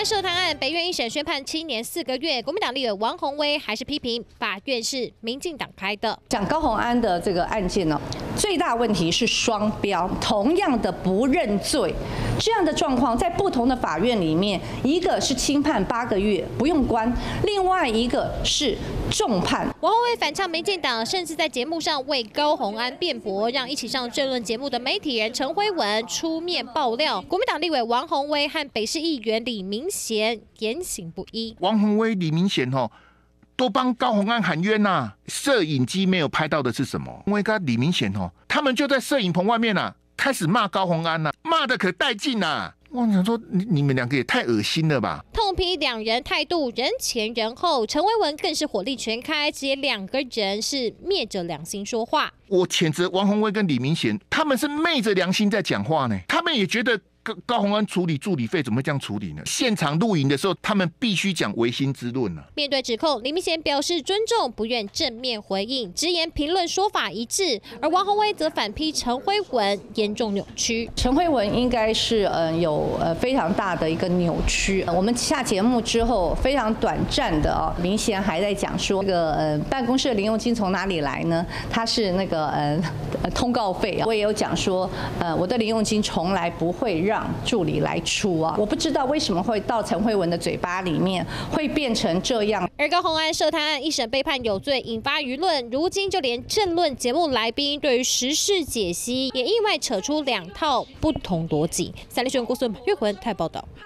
涉贪案，北院一审宣判7年4个月，国民党立委王宏威还是批评法院是民进党开的。 讲高虹安的这个案件呢，最大问题是双标，同样的不认罪，这样的状况在不同的法院里面，一个是轻判8个月不用关，另外一个是重判。 王宏威反呛民进党，甚至在节目上为高虹安辩驳，让一起上政论节目的媒体人陈辉文出面爆料，国民党立委王宏威和北市议员李明贤言行不一。 王宏威、李明贤都帮高虹安喊冤呐、摄影机没有拍到的是什么？因为跟李明贤他们就在摄影棚外面开始骂高虹安骂的可带劲我想说，你们两个也太恶心了吧！ 痛批两人态度人前人后，陈威文更是火力全开，直接两个人是昧着良心说话。 我谴责王宏威跟李明贤，他们是昧着良心在讲话呢，他们也觉得。高虹安处理助理费怎么会这样处理呢？现场录影的时候，他们必须讲唯心之论面对指控，李明贤表示尊重，不愿正面回应，直言评论说法一致。而王宏威则反批陈辉文严重扭曲。 陈辉文应该是有非常大的一个扭曲。我们下节目之后，非常短暂的明贤还在讲说，这个办公室的零用金从哪里来呢？他是那个通告费我也有讲说，我的零用金从来不会让助理来出我不知道为什么会到陈慧文的嘴巴里面会变成这样。 而高虹安涉贪案一审被判有罪，引发舆论，如今就连政论节目来宾对于时事解析也意外扯出2套不同逻辑。三立新闻郭孙岳文泰报道。